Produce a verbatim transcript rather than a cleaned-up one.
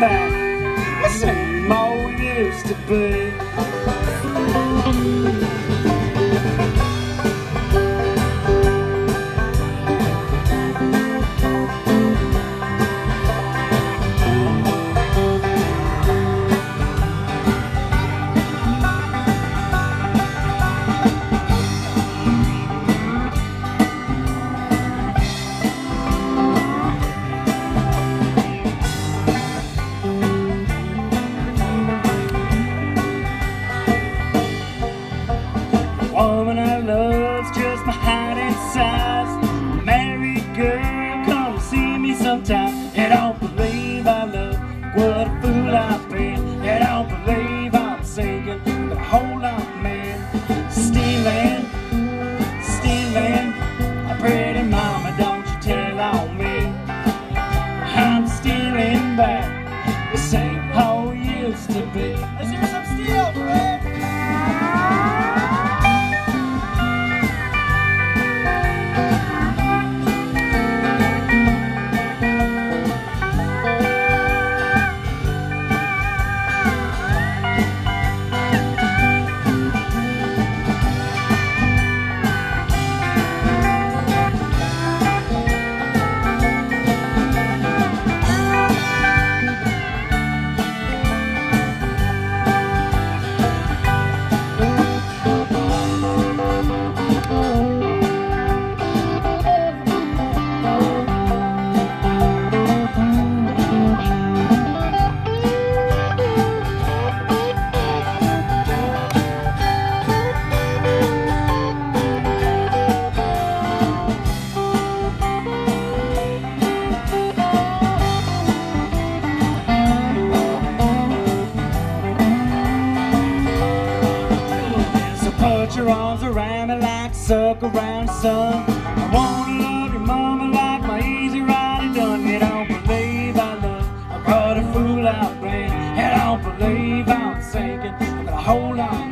back the same old used to be. Woman I love's just my height and size. Married girl, come see me sometime. You don't believe I love, what a fool I've been. You don't believe I'm sinking, but hold on, man. Stealing, stealing, a pretty mama, don't you tell on me. I'm stealing back the same hoe used to be. Let's hear some steel, Fred. Put your arms around me like suck around the sun. I wanna love your mama like my easy ride done. You don't believe I love, I brought a fool out, man. You don't believe I'm sinking, but hold on.